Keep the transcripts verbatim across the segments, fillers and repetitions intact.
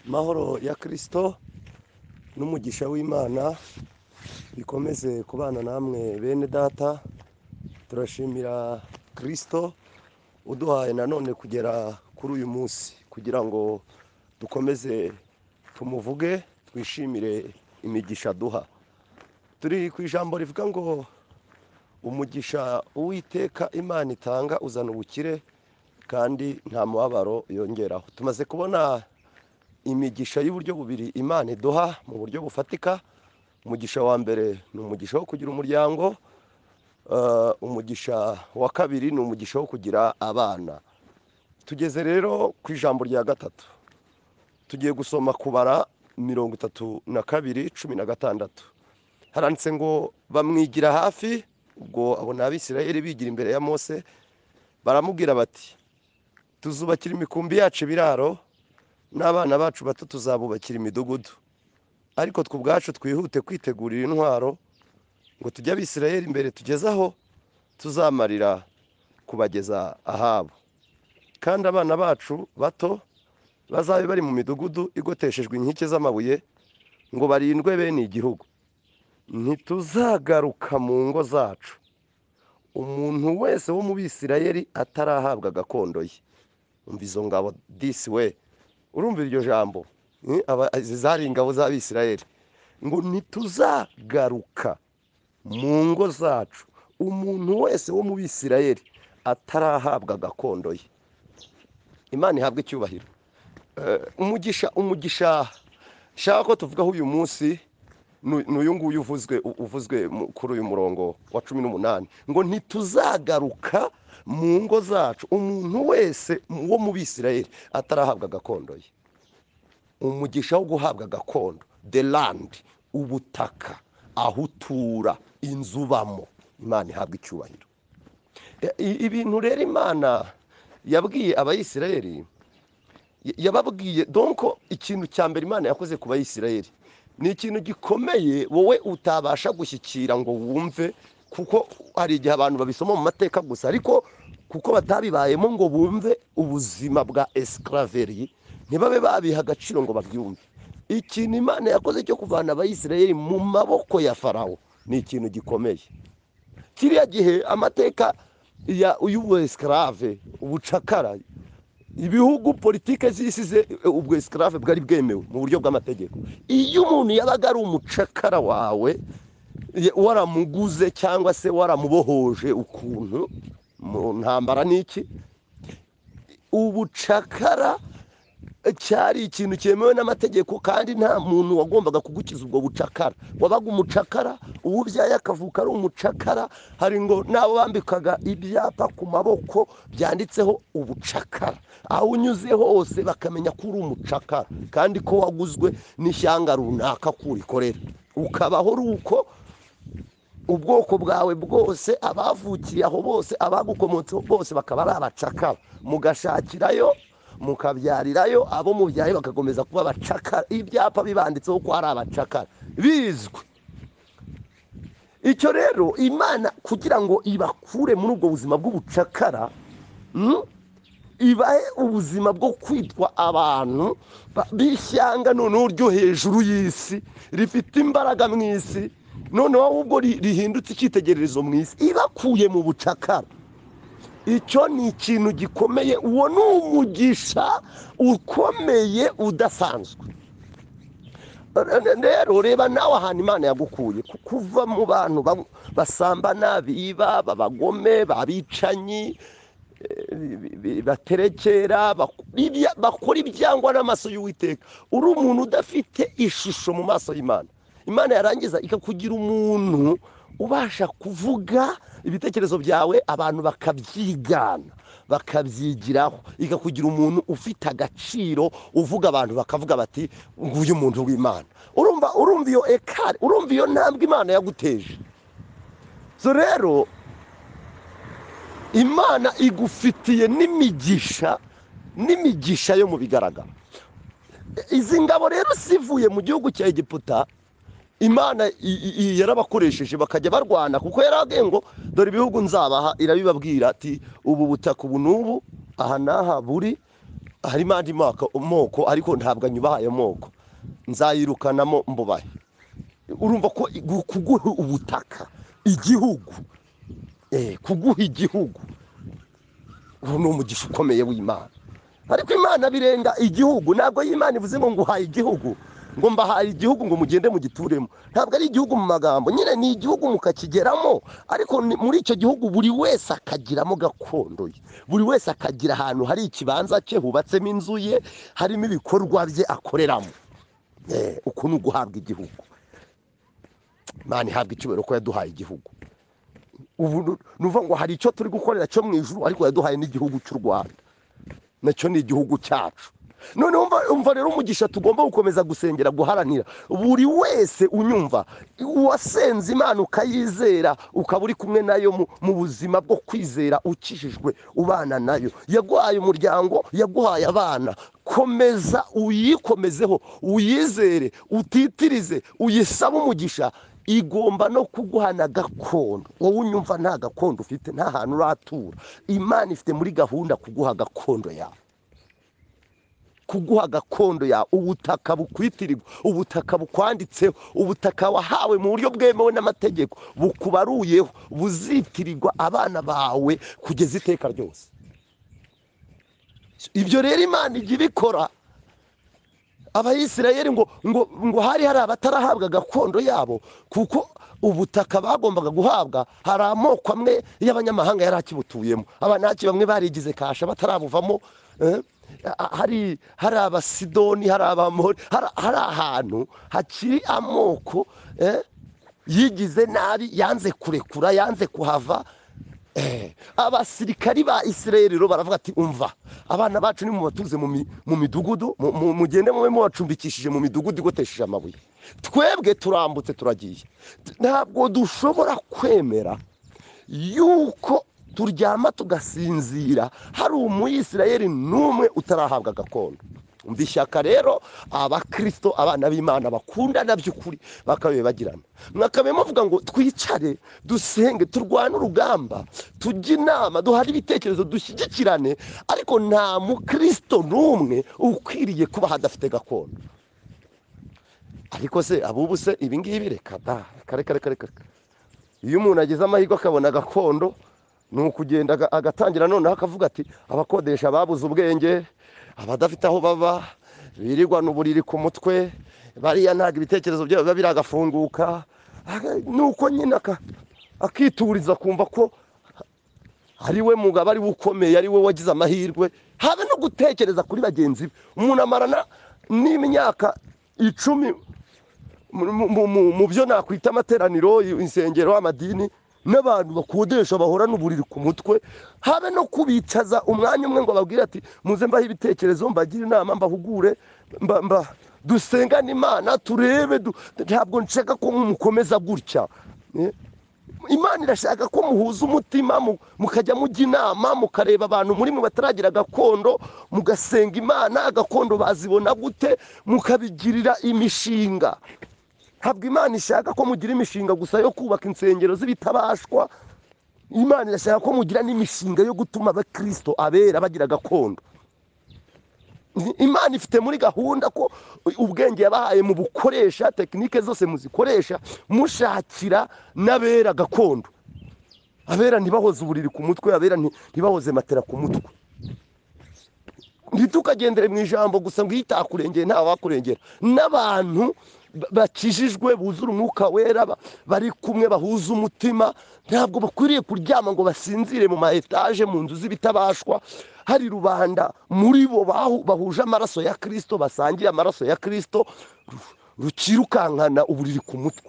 Mahoro ya Kristo n'umugisha w'Imana bikomeze kubana namwe bene data. Turashimira Kristo uduhaye nanone kugera kuri uyu munsi kugira ngo dukomeze tumuvuge, twishimire imigisha duha. Turi ku ijambo rivuga ngo umugisha Uwiteka Imana itanga uzana ubukire kandi nta mubabaro yongeraho. Tumaze kubona imigisha y'uburyo bubiri Imana iduha mu buryo bufatika. Umugisha wa mbere ni umugisha wo kugira umuryango, uh, umugisha wa kabiri ni umugisha wo kugira abana. Tugeze rero ku ijambo rya gatatu, tugiye gusoma kubara mirongo itatu na kabiri cumi na gatandatu. Haranditse ngo bamwigira hafi, ubwo abo ni Abisirayeli bigira imbere ya Mose, baramubwira bati tuzubakira imikumbi yacu ibiraro n'abana bacu bato tuzabubakira imidugudu, ariko twe ubwacu twihute kwitegurira intwaro ngo tujye Abisirayeli imbere tugeze aho tuzamarira kubageza ahabo, kandi abana bacu bato bazabe bari mu midugudu igoteshejwe inkike z'amabuye ngo barindwe bene igihugu. Ntituzagaruka mu ngo zacu umuntu wese wo mu Bisirayeli atarahabwa gakondo ye. Umva izo ngabo disi we, urumva iryo jambo, zari ingabo z'Abisirayeli ngo ntituzagaruka mu ngo zacu umuntu wese wo mu Bisirayeli atarahabwa gakondo ye. Imana ihabwa icyubahiro. umugisha umugisha shaka ko tuvugaho uyu munsi n'uyu nguyu uvuzwe uvuzwe kuri uyu murongo wa cumi n'umunani ngo ntituzagaruka mu ngo zacu umuntu wese wo mu Bisirayeli atarahabwa gakondo ye. Umugisha wo guhabwa gakondo, the land, ubutaka, aho utura, inzu ubamo. Imana ihabwa icyubahiro. Ibintu rero Imana yabwiye Abayisirayeli, yababwiye donko ikintu cya mbere Imana yakoze ku Bayisirayeli ni ikintu gikomeye wowe utabasha gushyikira ngo wumve, kuko hari igihe abantu babisoma mu mateka gusa, ariko kuko batabibayemo ngo bumve ubuzima bwa esclaverie, ntibabe babiha agaciro ngo babyumve. Ikintu Imana yakoze cyo kuvana Abayisirayeli mu maboko ya Farawo ni ikintu gikomeye. Kiriya gihe amateka ya uyu esclave, ubucakara, ibihugu politike zisize ubwo esclave bwari bwemewe mu buryo bw'amategeko. Iyo umuntu yabaga ari umucakara wawe, waramuguze cyangwa se waramubohoje ukuntu mu ntambara n'iki, ubucakara cyari ikintu cyemewe n'amategeko kandi nta muntu wagombaga kugukiza ubwo bucakara. Wabaga umucakara, uwubyaye akavuka ari umucakara. Hari ngo nabo bambikaga ibyapa ku maboko byanditseho ubucakara, aho unyuze hose bakamenya ko uri umucakara kandi ko waguzwe n'ishyanga runaka kurikorera. Ukabaho ari uko, ubwoko bwawe bwose, abavukiye aho bose, abagukomotseho bose bakaba ari abacakara. Mugashakirayo, mukabyarirayo, abo mubyaye bakakomeza kuba abacakara, ibyapa bibanditseho ko ari abacakara bizwi. Icyo rero Imana kugira ngo ibakure muri ubwo buzima bw'ubucakara, ibahe ubuzima bwo kwitwa abantu b'ishyanga noneho ryo hejuru y'isi, rifite imbaraga mu isi, noneho ahubwo rihindutse icyitegererezo mu isi, ibakuye mu bucakara. Icyo ni ikintu gikomeye. Uwo ni umugisha ukomeye udasanzwe. Rero reba nawe ahantu Imana yagukuye, kuva mu bantu basambana, biba, babagome, babicanyi, baterekera, bakora ibyangwa n'amaso y'Uwiteka. Uri umuntu udafite ishusho mu maso y'Imana. Imana yarangiza ikakugira umuntu ubasha kuvuga ibitekerezo byawe, abantu bakabyigana, bakabyigiraho. Ikakugira umuntu ufite agaciro, uvuga abantu bakavuga bati nguyu muntu w'Imana. Urumva urumva iyo ekari, urumva iyo ntambwe Imana yaguteje. So rero Imana igufitiye n'imigisha, n'imigisha yo mu bigaragara. Izi ngabo rero sivuye mu gihugu cya Egiputa, Imana yarabakoresheje bakajya barwana, kuko yaragiye ngo dore ibihugu nzabaha, irabibabwira ati ubu butaka ubu n'ubu aha n'aha buri, harimo andi moko ariko ntabwo anyubaha ayo moko, nzayirukanamo mbubahe. Urumva ko kuguha ubutaka, igihugu, eh kuguha igihugu, ubu ni umugisha ukomeye w'Imana. Ariko Imana birenga igihugu, ntabwo y'Imana ivuze ngo nguhaye igihugu, ngo mbahaye igihugu ngo mugende mu gituremo. Ntabwo ari igihugu mu magambo, nyine ni igihugu mukakigeramo, ariko muri icyo gihugu buri wese akagiramo gakondo ye, buri wese akagira ahantu hari ikibanza cye, hubatsemo inzu ye, harimo ibikorwa bye akoreramo. Eh uko ni uguhabwa igihugu. Imana ihabwa icyubahiro ko yaduhaye igihugu. Ubu nuvuga ngo hari icyo turi gukorera cyo mu ijuru, ariko yaduhaye n'igihugu cy'u Rwanda, nacyo ni igihugu cyacu. None umva rero umugisha tugomba gukomeza gusengera, guharanira. Buri wese unyumva wasenze Imana ukayizera, ukaba uri kumwe nayo mu buzima bwo kwizera, ukijijwe ubana nayo, yaguhaye umuryango, yaguhaye abana, komeza uyikomezeho, uyizere, utitirize, uyisabe umugisha. Igomba no kuguhana gakondo. Wowe unyumva nta gakondo ufite, nta hantu uratura, Imana ifite muri gahunda kuguha gakondo yawe, kuguha gakondo yawe, ubutaka bukwitirirwa, ubutaka bukwanditseho, ubutaka wahawe mu buryo bwemewe n'amategeko, bukubaruyeho, buzitirirwa abana bawe kugeza iteka ryose. Ibyo rero Imana ijya ibikora. Abayisirayeli ngo ngo ngo hari hari abatarahabwa gakondo yabo, kuko ubutaka bagombaga guhabwa hari amoko amwe y'abanyamahanga yari akibutuyemo. Abanaki bamwe barigize kasha batarabuvamo, eh? hari hari abasidoni, hari abamori, hari ahantu hakiri amoko eh? yigize nabi, yanze kurekura, yanze kuhava. Eh, abasirikari ba Isirayeli rero baravuga ati umva, abana bacu ni mu batuze mu midugudu, mugende mube mubacumbikishije mu midugudu igotesheje amabuye, twebwe turambutse turagiye. Ntabwo dushobora kwemera yuko turyama tugasinzira hari umuyisirayeli n'umwe utarahabwa gakondo. Umva ishyaka rero abakristo, abana b'Imana bakundana by'ukuri, bakabe bagirana, mwakabe muvuga ngo twicare dusenge, turwane urugamba, tujye inama, duhari ibitekerezo, dushyigikirane. Ariko nta mukristo n'umwe ukwiriye kuba hadafite gakondo. Ariko se abubu se ibi ngibi reka da kare kare kare kare. Iyo umuntu ageze amahirwe akabona gakondo, ni ukugenda agatangira noneho akavuga ati abakodesha babuze ubwenge, abadafite aho baba, birirwa n'uburiri ku mutwe, bariya ntago ibitekerezo byabo biba biragafunguka. Nuko nyine akituriza kumva ko ari we mugabo, ari we ukomeye, ari we wagize amahirwe, habe no gutekereza kuri bagenzi be. Umuntu amarana n'imyaka icumi mu byo nakwita amateraniro, insengero, amadini, n'abantu bakodesha bahora n'uburiri ku mutwe, habe no kubicaza umwanya umwe ngo babwire ati muze mbaho ibitekerezo, mbagira inama, mbahugure, mba dusengane Imana turebe. Ntabwo nshaka ko mukomeza gutya. Imana irashaka ko muhuza umutima, mukajya mujya inama, mukareba abantu muri mwe bataragira gakondo, mugasenga Imana. Gakondo bazibona gute? Mukabigirira imishinga. Ntabwo Imana ishaka ko mugira imishinga gusa yo kubaka insengero z'ibitabashwa. Imana irashaka ko mugira n'imishinga yo gutuma abakristo abera bagira gakondo. Imana ifite muri gahunda ko ubwenge yabahaye mu bukoresha, tekinike zose muzikoresha mushakira n'abera gakondo. Abera ntibahoze uburiri ku mutwe, abera ntibahoze matera ku mutwe. Ntitukagendere mu ijambo gusa ngo itakurengera nta wakurengera. N'abantu bakijijwe buzura umwuka wera, bari kumwe bahuza umutima, ntabwo bakwiriye kuryama ngo basinzire mu ma etaje, mu nzu z'ibitabashwa. Hari rubanda muri bo bahuje amaraso ya Kristo, basangiye amaraso ya Kristo, rukirukankana uburiri ku mutwe.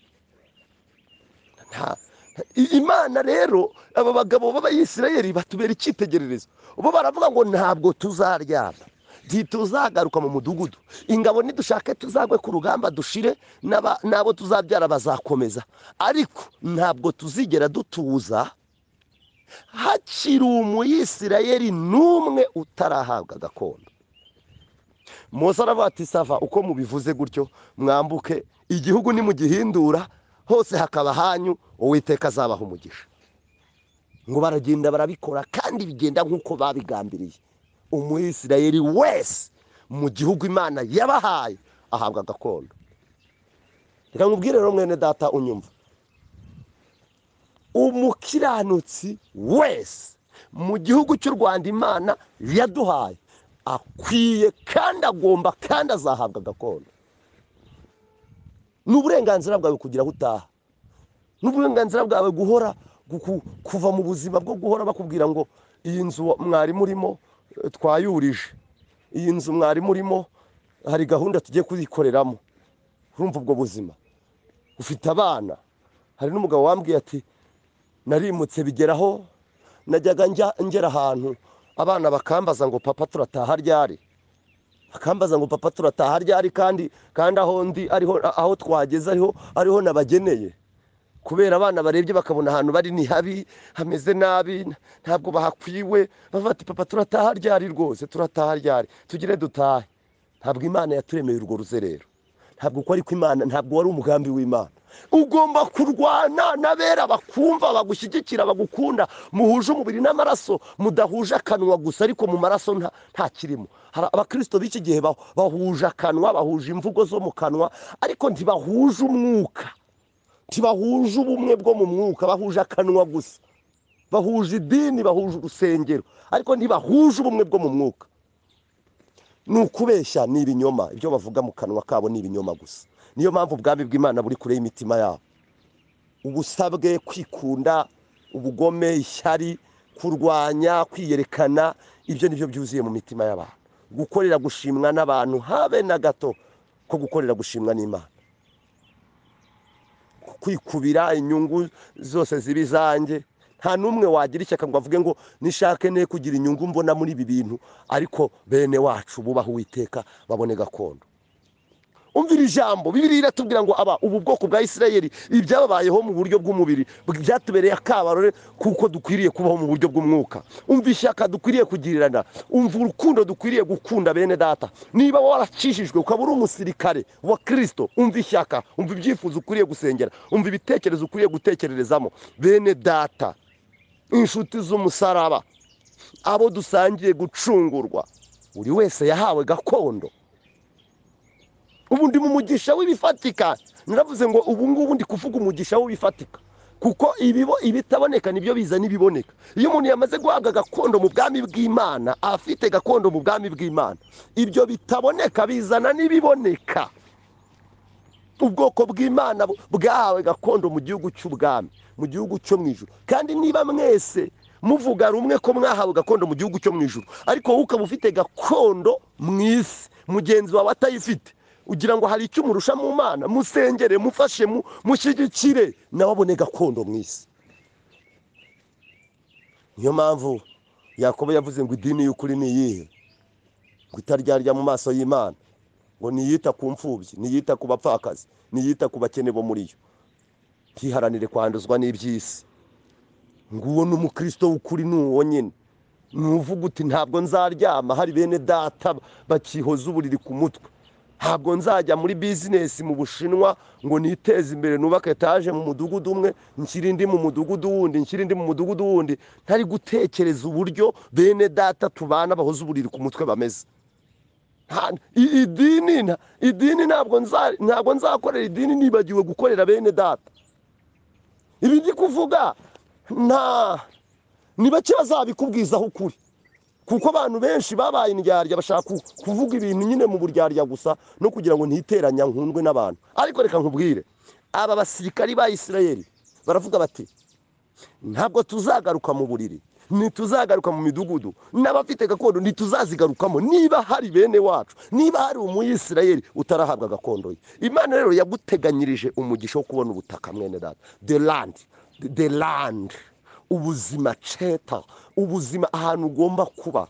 Imana rero aba bagabo b'Abayisirayeli batubera icyitegererezo. Bo baravuga ngo ntabwo tuzaryama, ntituzagaruka mu mudugudu, ingabo nidushake tuzagwe ku rugamba dushire, n'abo tuzabyara bazakomeza, ariko ntabwo tuzigera dutuza hakiri umuyisirayeli n'umwe utarahabwa gakondo. Mose aravuga ati sava, uko mubivuze gutyo mwambuke, igihugu nimugihindura hose hakaba hanyu, Uwiteka azabaha umugisha. Ngo baragenda barabikora, kandi bigenda nk'uko babigambiriye. umuyisirayeli wese mu gihugu imana yabahaye ahabwa gakondo. Reka nkubwire rero mwene data unyumva, umukiranutsi wese mu gihugu cy'u Rwanda imana yaduhaye akwiye kandi agomba kandi azahabwa gakondo. N'uburenganzira bwawe kugira aho utaha, n'uburenganzira bwawe guhora kuva mu buzima bwo guhora bakubwira ngo iyi nzu mwari murimo twayurije, iyi nzu mwari murimo hari gahunda tugiye kuzikoreramo. Urumva ubwo buzima ufite abana. Hari n'umugabo wambwiye ati narimutse bigeraho najyaga ngera ahantu abana bakambaza ngo papa turataha ryari, bakambaza ngo papa turataha ryari, kandi kandi aho ndi ariho aho twageze ariho ariho nabageneye, kubera abana barebye bakabona ahantu bari ni habi hameze nabi ntabwo bahakwiwe, bafata papa turataha ryari, rwose turataha ryari, tugire dutahe. Ntabwo imana yaturemeye urwo ruzerero, ntabwo uko ariko imana, ntabwo wari umugambi w'Imana. Ugomba kurwana n'abera bakumva bagushyigikira bagukunda, muhuje umubiri n'amaraso, mudahuje akanwa gusa ariko mu maraso nta nta kirimo. Hari abakristo b'iki gihe bahuje akanwa, bahuje imvugo zo mu kanwa ariko ntibahuje umwuka, ntibahuje ubumwe bwo mu mwuka, bahuje akanwa gusa, bahuje idini, bahuje urusengero ariko ntibahuje ubumwe bwo mu mwuka. Ni ukubeshya, ni ibinyoma, ibyo bavuga mu kanwa kabo ni ibinyoma gusa. Niyo mpamvu ubwami bw'Imana buri kure y'imitima yabo. Ubusabwe, kwikunda, ubugome, ishyari, kurwanya, kwiyerekana, ibyo nibyo byuzuye mu mitima y'abantu. Gukorera gushimwa n'abantu habe na gato ko gukorera gushimwa n'Imana. Kwikubira inyungu zose zibi zanjye, nta numwe wagira ishyaka ngo avuge ngo nishake ne kugira inyungu mbona muri ibi bintu, ariko bene wacu bubaha Uwiteka babone gakondo. Umvira ijambo, Bibiliya iratubwira ngo aba ubu bwoko bwa Isirayeli ibyababayeho mu buryo bw'umubiri byatubereye akabarore kuko dukwiriye kubaho mu buryo bw'umwuka. Umva ishyaka dukwiriye kugirirana, umva urukundo dukwiriye gukunda bene data. Niba waracishijwe ukaba uri umusirikare wa Kristo, umva ishyaka, umva ibyifuzo ukwiriye gusengera, umva ibitekerezo ukwiriye gutekererezamo bene data, inshuti z'umusaraba, abo dusangiye gucungurwa. Buri wese yahawe gakondo. Ubu ndi mu mugisha w'ibifatika. Naravuze ngo ubu ngubu ndi kuvuga umugisha w'ibifatika, kuko ibibo ibitaboneka nibyo biza nibiboneka. Iyo umuntu yamaze guhabwa gakondo mu bwami bw'Imana, afite gakondo mu bwami bw'Imana, ibyo bitaboneka bizana nibiboneka. Ubwoko bw'Imana bwahawe gakondo mu gihugu cy'ubwami, mu gihugu cyo mu ijuru. Kandi niba mwese muvuga rumwe ko mwahawe gakondo mu gihugu cyo mu ijuru, ariko wowe ukaba ufite gakondo mu isi, mugenzi wawe atayifite, ugira ngo hari icyo umurusha mu Mana, musengere, mufashe, mushyigikire, nawe abone gakondo mu isi. Niyo mpamvu Yakobo yavuze ngo idini y'ukuri ni iyihe? Ngo itaryarya mu maso y'Imana, ngo niyita ku mfubyi, niyita ku bapfakazi, niyita ku bakene bo muri yo, ntiharanire kwanduzwa n'iby'isi. Nguwo ni umukristo w'ukuri, ni uwo nyine. Nuvuga uti ntabwo nzaryama hari bene data bakihoza uburiri ku mutwe, ntabwo nzajya muri bizinesi mu Bushinwa ngo niteze imbere nubake etaje mu mudugudu umwe, nshyira indi mu mudugudu wundi, nshyira indi mu mudugudu wundi, ntari gutekereza uburyo bene data tubana bahoza uburiri ku mutwe bameze. Idini idini ntabwo nza ntabwo nzakorera idini nibagiwe gukorera bene data. Ibi ndi kuvuga nta ni bake bazabikubwizaho ukuri, kuko abantu benshi babaye indyarya bashaka kuvuga ibintu nyine mu buryarya gusa no kugira ngo ntiteranya nkundwe n'abantu. Ariko reka nkubwire, aba basirikari ba Isirayeli baravuga bati ntabwo tuzagaruka mu buriri, ntituzagaruka mu midugudu, n'abafite gakondo ntituzazigarukamo. Niba hari bene wacu, niba hari umuyisirayeli utarahabwa gakondo ye, Imana rero yaguteganyirije umugisha wo kubona ubutaka mwene data, the land, the land, ubuzima ceta, ubuzima, ahantu ugomba kuba,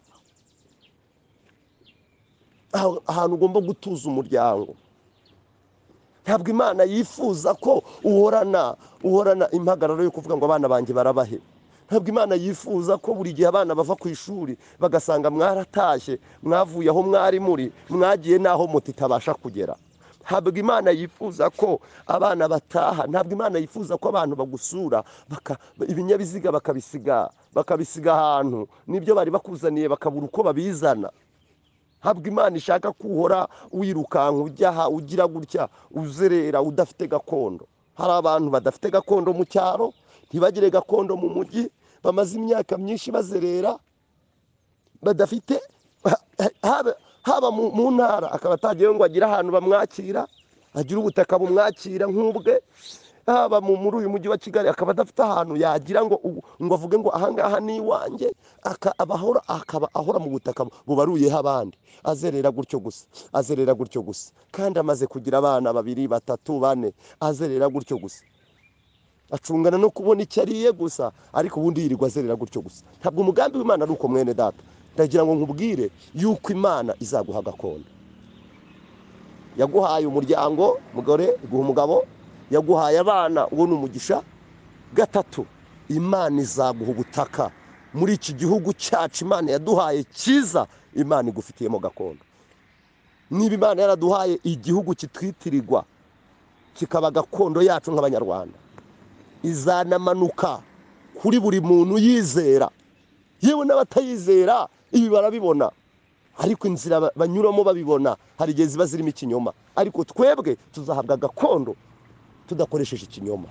ahantu ugomba gutuza umuryango. Ntabwo Imana yifuza ko uhorana uhorana impagararo yo kuvuga ngo abana banjye barabahe. Ntabwo Imana yifuza ko buri gihe abana bava ku ishuri bagasanga mwaratashye, mwavuye aho mwari muri, mwagiye naho moto itabasha kugera. Ntabwo Imana yifuza ko abana bataha, ntabwo Imana yifuza ko abantu bagusura ibinyabiziga bakabisiga bakabisiga ahantu nibyo bari bakuzaniye bakabura uko babizana. Habwa Imana ishaka kuhora wirukanka ujyaha ugira gutya uzerera udafite gakondo. Hari abantu badafite gakondo mu cyaro, ntibagire gakondo mu mujyi, bamaze imyaka myinshi bazerera badafite haba, haba mu, mu ntara akaba atagiye ngo agira ahantu bamwakira, agira ubutaka bumwakira nk'ubwe, haba mu muri uyu mujyi wa Kigali akaba adafite ahantu yagira ngo ngo avuge ngo ahangaha ni iwanjye, akabahora akaba ahora mu butaka bubaruyeho abandi, azerera gutyo gusa, azerera gutyo gusa, kandi amaze kugira abana babiri batatu bane, azerera gutyo gusa, acungana no kubona icyo ariye gusa, ariko ubundi yirirwa azerera gutyo gusa. Ntabwo umugambi w'Imana ari uko mwene data. Ndagira ngo nkubwire yuko Imana izaguha gakondo. Yaguhaye umuryango, mugore iguha umugabo, yaguhaye abana, uwo ni umugisha. Gatatu, Imana izaguha ubutaka muri iki gihugu cyacu Imana yaduhaye cyiza, Imana igufitiyemo gakondo. Niba Imana yaraduhaye igihugu kitwitirirwa kikaba gakondo yacu nk'abanyarwanda, izanamanuka kuri buri muntu yizera, yewe n'abatayizera ibi barabibona, ariko inzira banyuramo babibona hari igihe ziba zirimo ikinyoma, ariko twebwe tuzahabwa gakondo tudakoresheje ikinyoma.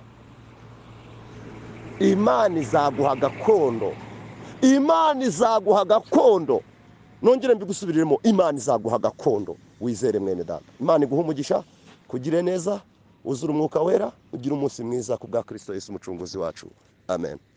Imana izaguha gakondo, Imana izaguha gakondo. Nongere mbigusubiriremo, Imana izaguha gakondo. Wizere mwene data. Imana iguha umugisha, kugire neza, uzura umwuka wera, ugira umunsi mwiza ku bwa Kristo Yesu umucunguzi wacu. Amen.